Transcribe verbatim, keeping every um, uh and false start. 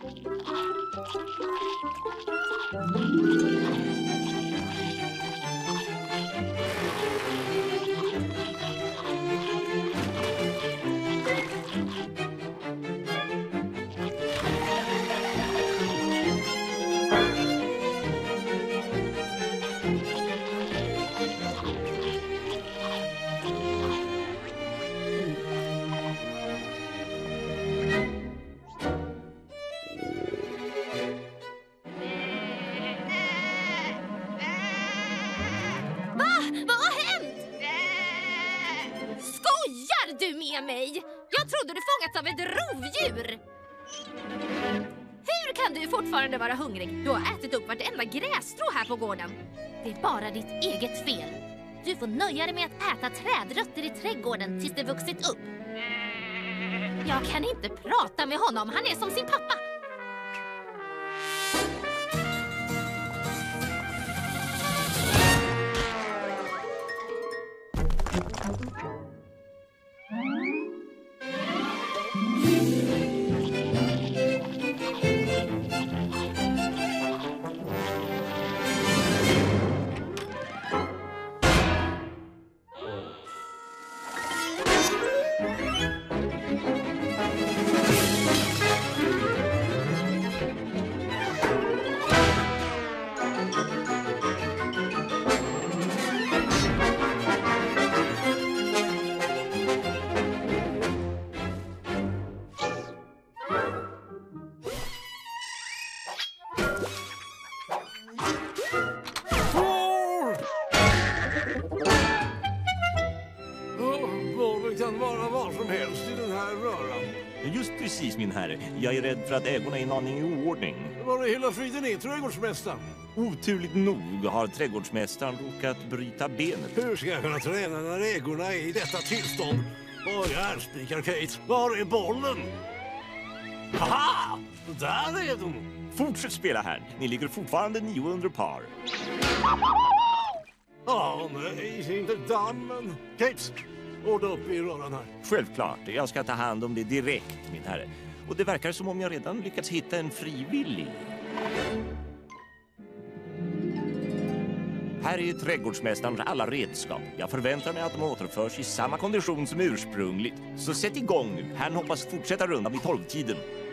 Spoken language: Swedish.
Mig. Jag trodde du fångats av ett rovdjur. Hur kan du fortfarande vara hungrig? Du har ätit upp vartenda grässtrå här på gården. Det är bara ditt eget fel. Du får nöja dig med att äta trädrötter i trädgården tills det vuxit upp. Jag kan inte prata med honom. Han är som sin pappa. Kan vara vad som helst i den här röran. Just precis, min herre. Jag är rädd för att ägorna är en aning i ordning. Var är hela friden är, trädgårdsmästaren? Oturligt nog har trädgårdsmästaren råkat bryta benet. Hur ska jag kunna träna när ägorna är i detta tillstånd? Åh, jag ärspikar, Kate. Var är bollen? Haha! Där är den! Fortsätt spela här. Ni ligger fortfarande nio under par. Åh, oh, nej, inte dammen. Kate! Ordna upp i röran här. Självklart, jag ska ta hand om det direkt, min herre. Och det verkar som om jag redan lyckats hitta en frivillig. Här är trädgårdsmästarens alla redskap. Jag förväntar mig att de återförs i samma kondition som ursprungligt. Så sätt igång nu. Han hoppas fortsätta rundan vid tolvtiden.